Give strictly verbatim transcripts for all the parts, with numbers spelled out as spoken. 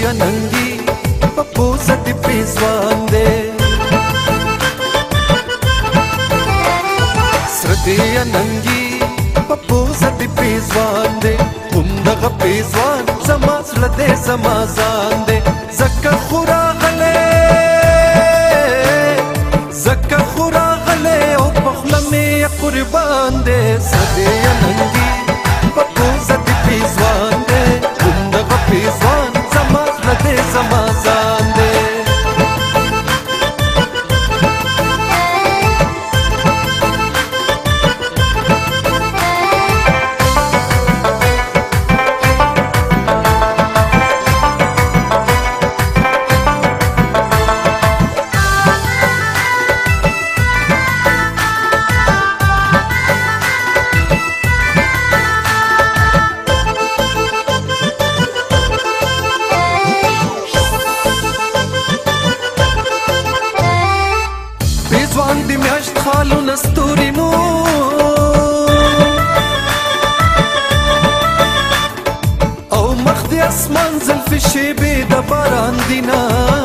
Srediya nangi papu sati pizwande Srediya nangi papu sati pizwande Mundaga pizwan zamaz lade zamazande Zakka khura gale Zakka khura gale O pakhla me qurban de Srediya nangi papu sati pizwande Mundaga pizwan zamaz lade zamazande Pizwan di miasht khalu nasturi nu Au makhdi asman zalfi shibi da baran dina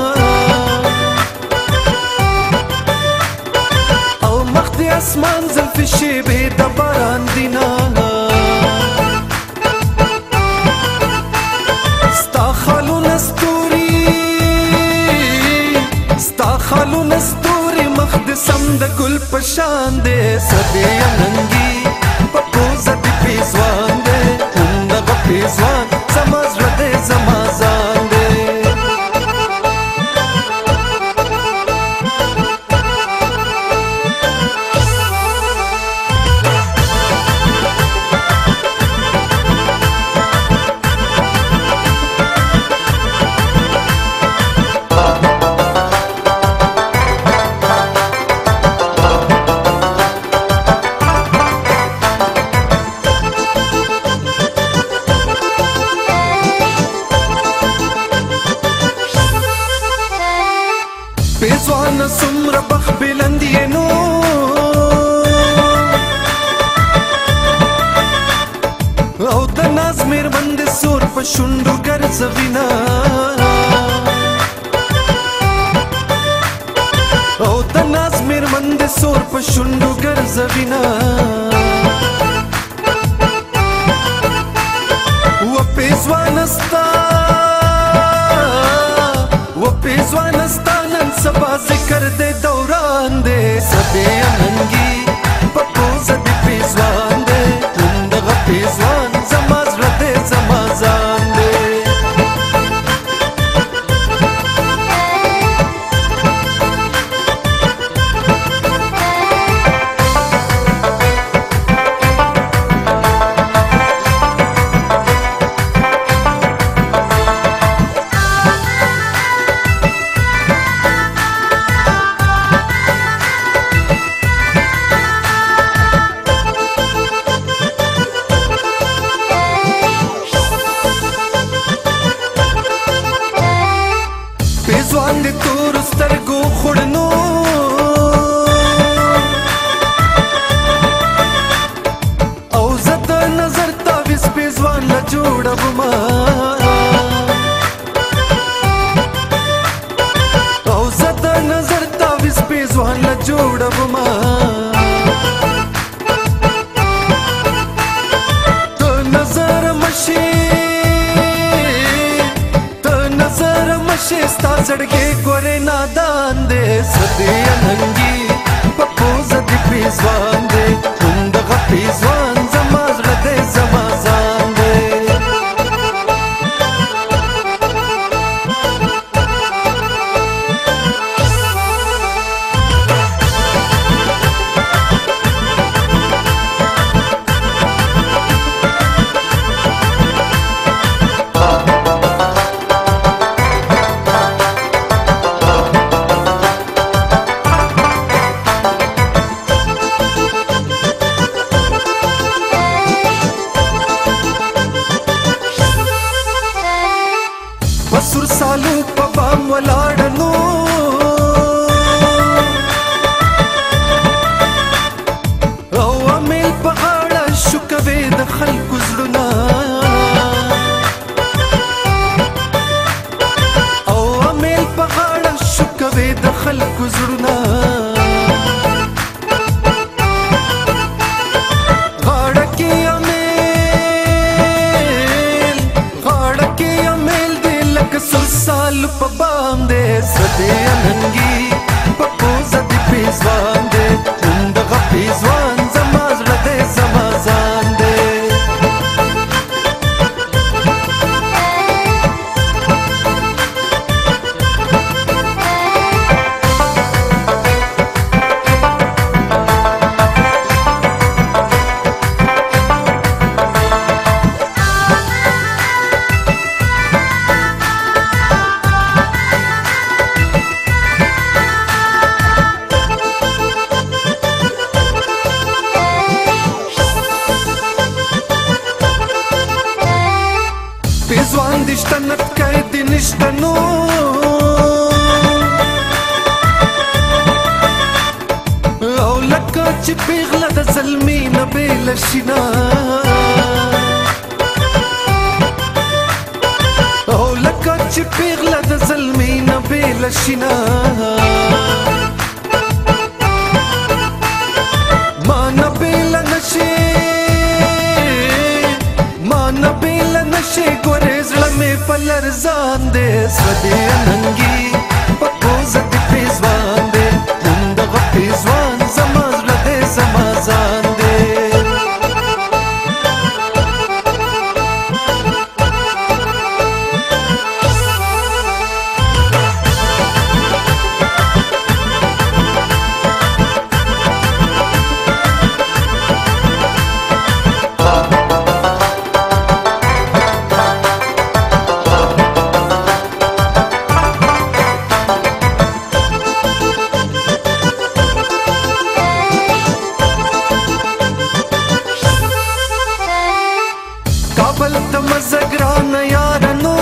Au makhdi asman zalfi shibi da baran dina Sta khalu nasturi Sta khalu nasturi مخد سم د ګل پشان دے Srediya nangi papu zati pizwan de Mundaga pizwan zamaz rade zamazan de Pizwan sumra bakh bilandiye no Au da naz mirmand sur pa shundu garzavina Au da naz mirmand sur pa shundu garzavina Wa pizwan sta Wa pizwan sta सबा जिक्र दे दौरान दे Srediya nangi papu zati pizwan de Mundaga pizwan zamaz rade zamazan de Pizwan di tur stargu khudnu Au zata nazar tavis pizwan la jodabma Au zata nazar tavis pizwan la jodabma To nazar mashi Sta zड़के गोरे नादान दे Srediya nangi papu zati pizwan de Mundaga pizwan zamaz rade zamazan de ګل په بام دی سدې اننګي په پوزه دې پیزوان دی همدغه پیزوان زما زړه دی زما ځان دی پیزوان دشته نټکی دې نشته نو او لکه چې پیغله د زلمي نه بېله شینه او لکه چې پیغله د زلمي نه بېله شینه ما نه بېله نشي ما نه بېله نشي ګورې زړه مې په لرزان دی زړه دې اننګي په پوزه دې پیزوان دی همدغه پیزوان زما زړه دی زما ځان دی کابل ته مزه ګرانه یارانو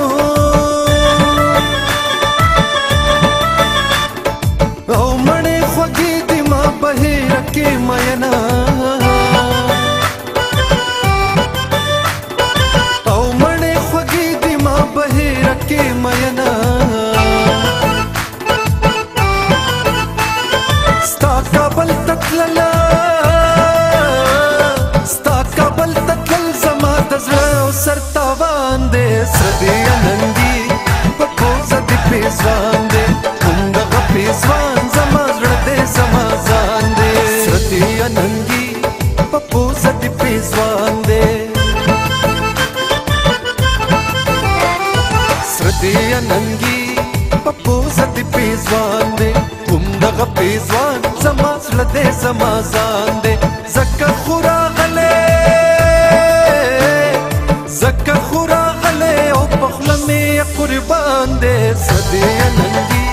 او مړې خوږې دي ما بهیره کې مینا او مړې خوږې دي ما بهیره کې مینا ستا کابل ته تلله ستا کابل ته تلل زما د زړه او سر تاوان دی سره دې اننګي په پوزه دې پیزوان دی همدغه پیزوان زما زړه دی زما ځان دی سره دې اننګي په پوزه دې پیزوان دی سره دې اننګي په پوزه دې پیزوان دی همدغه پیزوان زما زړه دی زما ځان دی زکه خو راغلی زکه خو راغلی او په خوله مې قربان دی سدې اننګي